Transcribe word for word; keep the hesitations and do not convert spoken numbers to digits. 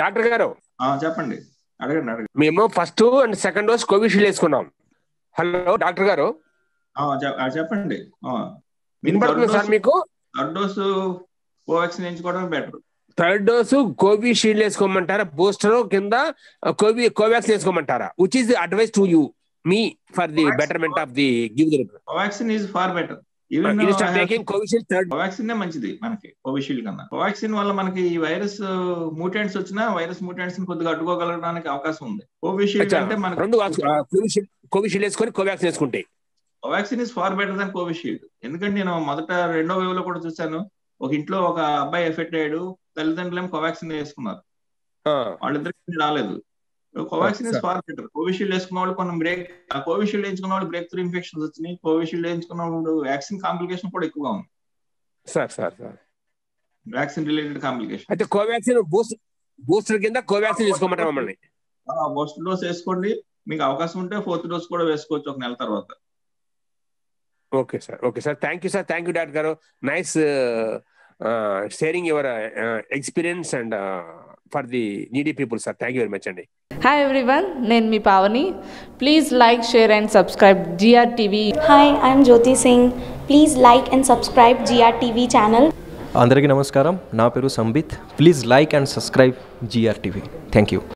Doctor గారు చెప్పండి, అడగండి అడగండి. మేము first and second dose Covishield వేసుకున్నాం. హలో డాక్టర్ గారు, చెప్పండి. వినపడుతుంది సార్ మీకు? థర్డ్ డోస్ కోవాక్సిన్ వేయించుకోవడం బెటర్. థర్డ్ డోసు కోవిషీల్డ్ వేసుకోమంటారా, బూస్టర్ కింద కోవి కోవాక్సిన్ వేసుకోమంటారా? Which is the advice to you me for the betterment of the give the Covaxin is far better. Covaxin మంచిది మనకి కోవిషీల్డ్ కన్నా. కోవాక్సిన్ వల్ల మనకి ఈ వైరస్ మ్యూటెంట్స్ వచ్చినా వైరస్ మ్యూటెంట్స్ కొద్దిగా అడ్డుకోగలడానికి అవకాశం ఉంది. కోవిషీల్డ్ అంటే మనకి కోవిషీల్డ్ వేసుకొని కోవాక్సిన్ వేసుకుంటే Covaxin is far better than Covishield. ఎందుకంటే నేను మొదట రెండో వేవ్ లో కూడా చూసాను, ఒక ఇంట్లో ఒక అబ్బాయి ఎఫెక్ట్ అయ్యాడు, తల్లిదండ్రులు ఏమో కోవాక్సిన్ వేసుకున్నారు, వాళ్ళిద్దరికి రాలేదు. Covaxin is far better. Covishield వేసుకున్న వాళ్ళు కొన్ని బ్రేక్ కోవిషీల్డ్ వేయించుకున్న వాళ్ళు బ్రేక్ త్రూ ఇన్ఫెక్షన్స్ వచ్చినాయి. కోవిషీల్డ్ వేయించుకున్న వాళ్ళు వ్యాక్సిన్ కాంప్లికేషన్ కూడా ఎక్కువగా ఉంది sir. Sir sir vaccine related complication. అయితే కోవాక్సిన్ బూస్టర్ బూస్టర్ కింద కోవాక్సిన్ తీసుకోమంటారు మమ్మల్ని. బూస్టర్ డోస్ వేసుకోండి, మీకు అవకాశం ఉంటే ఫోర్త్ డోస్ కూడా వేసుకోవచ్చు ఒక నెల తర్వాత. Okay sir, okay sir, thank you sir, thank you doctor గారు. Nice sharing your experience and for the needy people sir. Thank you very much అండి. హాయ్ ఎవ్రీవన్, నేను మీ Pavani. Please like, share and subscribe GR TV. Hi, I'm Jyoti Singh. Please like and subscribe GR TV channel. అందరికీ నమస్కారం, నా పేరు Sambit. Please like and subscribe GR TV. Thank you.